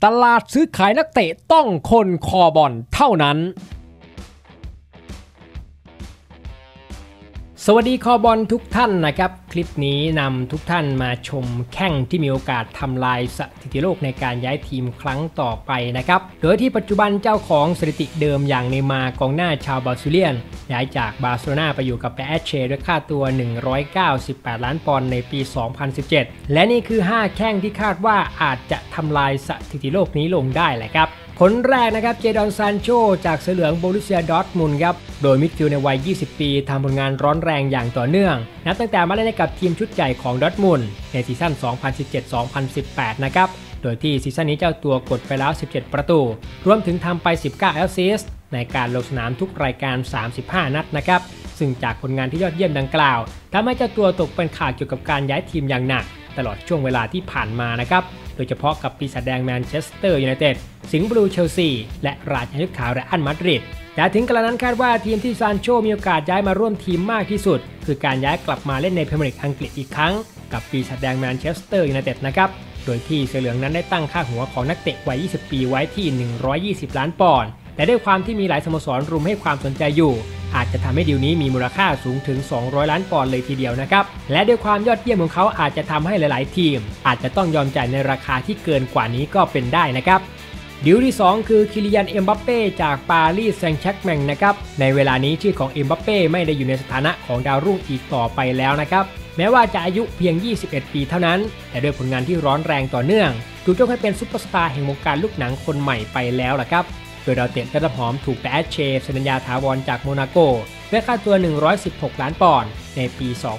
ตลาดซื้อขายนักเตะต้องคนคอบอลเท่านั้นสวัสดีคอบอลทุกท่านนะครับคลิปนี้นำทุกท่านมาชมแข้งที่มีโอกาสทำลายสถิติโลกในการย้ายทีมครั้งต่อไปนะครับโดยที่ปัจจุบันเจ้าของสถิติเดิมอย่างเนย์มาร์กองหน้าชาวบราซิเลียนย้ายจากบาร์เซโลนาไปอยู่กับแอชเชด้วยค่าตัว198ล้านปอนด์ในปี 2017 และนี่คือ5แข้งที่คาดว่าอาจจะทำลายสถิติโลกนี้ลงได้แหละครับคนแรกนะครับเจดอนซานโชจากเสือเหลืองโบรุสเซียดอร์ทมุนด์ครับโดยมิดฟิลด์ในวัย20ปีทำผลงานร้อนแรงอย่างต่อเนื่องนับตั้งแต่มาเล่นให้กับทีมชุดใหญ่ของดอร์ทมุนด์ในซีซั่น 2017-2018 นะครับโดยที่ซีซั่นนี้เจ้าตัวกดไปแล้ว17ประตูรวมถึงทำไป19แอสซิสต์ในการลงสนามทุกรายการ35นัดนะครับซึ่งจากผลงานที่ยอดเยี่ยมดังกล่าวทำให้เจ้าตัวตกเป็นข่าวเกี่ยวกับการย้ายทีมอย่างหนักตลอดช่วงเวลาที่ผ่านมานะครับโดยเฉพาะกับปีศาจแดงแมนเชสเตอร์ยูไนเต็ดสิงห์บลูเชลซีและราชบุรีขาวเรอัลมาดริดแต่ถึงกระนั้นคาดว่าทีมที่ซานโชมีโอกาสย้ายมาร่วมทีมมากที่สุดคือการย้ายกลับมาเล่นในพรีเมียร์ลีกอังกฤษอีกครั้งกับปีศาจแดงแมนเชสเตอร์ยูไนเต็ดนะครับโดยที่เสือเหลืองนั้นได้ตั้งค่าหัวของนักเตะวัย20ปีไว้ที่120ล้านปอนด์แต่ด้วยความที่มีหลายสโมสรรุมให้ความสนใจอยู่อาจจะทำให้ดีลนี้มีมูลค่าสูงถึง200ล้านปอนด์เลยทีเดียวนะครับและด้วยความยอดเยี่ยมของเขาอาจจะทำให้หลายๆทีมอาจจะต้องยอมจ่ายในราคาที่เกินกว่านี้ก็เป็นได้นะครับดีลที่2คือคิลิยันเอ็มบัปเป้จากปารีสแซงต์แชร์กแมงนะครับในเวลานี้ชื่อของเอ็มบัปเป้ไม่ได้อยู่ในสถานะของดาวรุ่งอีกต่อไปแล้วนะครับแม้ว่าจะอายุเพียง21ปีเท่านั้นแต่ด้วยผลงานที่ร้อนแรงต่อเนื่องถูกยกให้เป็นซุปเปอร์สตาร์แห่งวงการลูกหนังคนใหม่ไปแล้วล่ะครับโดยดาวเตะระดับหอมถูกแอชเชย์สัญญาถาวรจากโมนาโกด้วยค่าตัว116ล้านปอนด์ในปี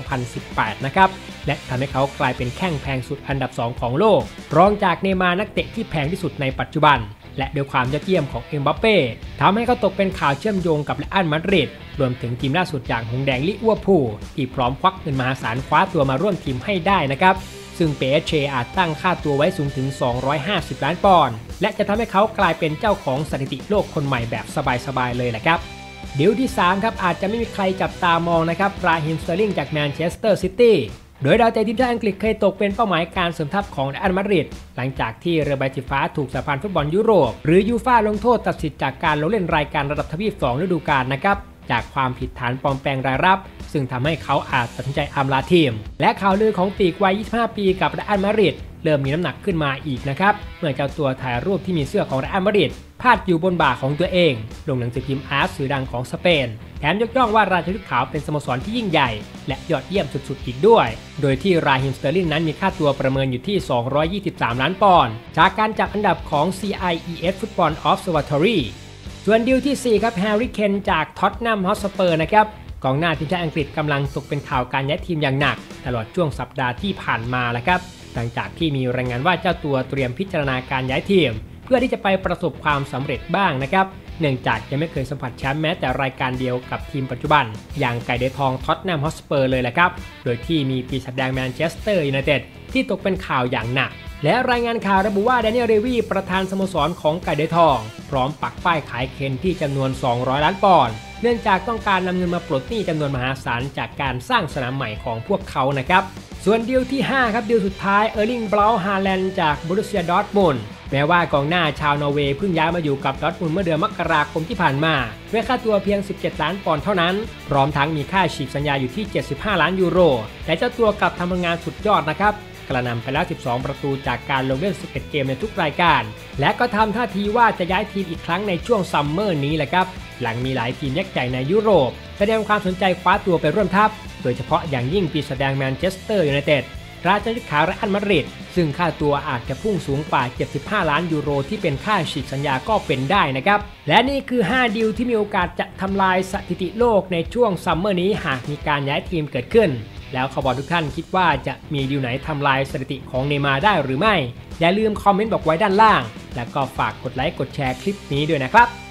2018 นะครับและทำให้เขากลายเป็นแข้งแพงสุดอันดับ2ของโลกรองจากเนย์มาร์นักเตะที่แพงที่สุดในปัจจุบันและด้วยความยอดเยี่ยมของเอ็มบัปเป้ทำให้เขาตกเป็นข่าวเชื่อมโยงกับเรอัลมาดริดรวมถึงทีมล่าสุดอย่างหงส์แดงลิเวอร์พูลที่พร้อมควักเงินมหาศาลคว้าตัวมาร่วมทีมให้ได้นะครับซึ่งเปเชอาจตั้งค่าตัวไว้สูงถึง250ล้านปอนด์และจะทำให้เขากลายเป็นเจ้าของสถิติโลกคนใหม่แบบสบายๆเลยแหละครับดีลที่3ครับอาจจะไม่มีใครจับตามองนะครับราฮิม สเตอร์ลิงจากแมนเชสเตอร์ซิตี้โดยดาวเตะทีมชาติอังกฤษเคยตกเป็นเป้าหมายการเสริมทัพของเรอัลมาดริดหลังจากที่เรือใบสีฟ้าถูกสหพันธ์ฟุตบอลยุโรปหรือยูฟ่าลงโทษตัดสิทธิ์จากการลงเล่นรายการระดับทวีป2ฤดูกาลนะครับจากความผิดฐานปลอมแปลงรายรับซึ่งทำให้เขาอาจตัดสินใจอำลาทีมและข่าวลือของปีกวัย25ปีกับเรอัลมาดริดเริ่มมีน้ำหนักขึ้นมาอีกนะครับเมื่อเจ้าตัวถ่ายรูปที่มีเสื้อของเรอัลมาดริดพาดอยู่บนบ่าของตัวเองลงหนังสือพิมพ์อาร์ตสื่อดังของสเปนแถมยกย่องว่าราชบุรีขาวเป็นสโมสรที่ยิ่งใหญ่และยอดเยี่ยมสุดๆอีกด้วยโดยที่ราฮิม สเตอร์ลิงนั้นมีค่าตัวประเมินอยู่ที่223ล้านปอนด์จากการจัดอันดับของ CIES Football Observatory ส่วนดีลที่4ครับแฮร์รี่ เคนจากท็อตแนมฮอตสเปอร์นะครับกองหน้าทีมชาติอังกฤษกำลังตกเป็นข่าวการย้ายทีมอย่างหนักตลอดช่วงสัปดาห์ที่ผ่านมาแล้วครับหลังจากที่มีรายงานว่าเจ้าตัวเตรียมพิจารณาการย้ายทีมเพื่อที่จะไปประสบความสำเร็จบ้างนะครับเนื่องจากยังไม่เคยสัมผัสแชมป์แม้แต่รายการเดียวกับทีมปัจจุบันอย่างไก่เดทองท็อตแนมฮอตสเปอร์เลยแหละครับโดยที่มีปีศาจแดงแมนเชสเตอร์ยูไนเต็ดที่ตกเป็นข่าวอย่างหนักและรายงานข่าวระบุว่าแดเนียล เรวี่ประธานสโมสรของไก่เดทองพร้อมปักป้ายขายเคนที่จำนวน200ล้านปอนด์เนื่องจากต้องการนำเงินมาปลดหนี้จำนวนมหาศาลจากการสร้างสนามใหม่ของพวกเขานะครับส่วนดีลที่5ครับดีลสุดท้ายเออร์ลิง บราวน์ ฮาแลนด์จากโบรุสเซียดอร์ทมุนด์แม้ว่ากองหน้าชาวนอร์เวย์เพิ่งย้ายมาอยู่กับดอร์ทมุนด์เมื่อเดือนมกราคมที่ผ่านมาด้วยค่าตัวเพียง17ล้านปอนด์เท่านั้นพร้อมทั้งมีค่าฉีกสัญญาอยู่ที่75ล้านยูโรแต่เจ้าตัวกลับทำผลงานสุดยอดนะครับกระนำไปแล้ว12ประตูจากการลงเล่น11เกมในทุกรายการและก็ทำท่าทีว่าจะย้ายทีมอีกครั้งในช่วงซัมเมอร์นี้แหละครับหลังมีหลายทีมยักษ์ใหญ่ในยุโรปแสดงความสนใจคว้าตัวไปร่วมทัพโดยเฉพาะอย่างยิ่งปีศาจแดงแมนเชสเตอร์ยูไนเต็ดราชบุรีขาวเรอัลมาดริดซึ่งค่าตัวอาจจะพุ่งสูงกว่า75ล้านยูโรที่เป็นค่าฉีกสัญญาก็เป็นได้นะครับและนี่คือ5ดีลที่มีโอกาสจะทำลายสถิติโลกในช่วงซัมเมอร์นี้หากมีการย้ายทีมเกิดขึ้นแล้วขอบอลทุกท่านคิดว่าจะมีดีลไหนทำลายสถิติของเนย์มาร์ได้หรือไม่อย่าลืมคอมเมนต์บอกไว้ด้านล่างแล้วก็ฝากกดไลค์กดแชร์คลิปนี้ด้วยนะครับ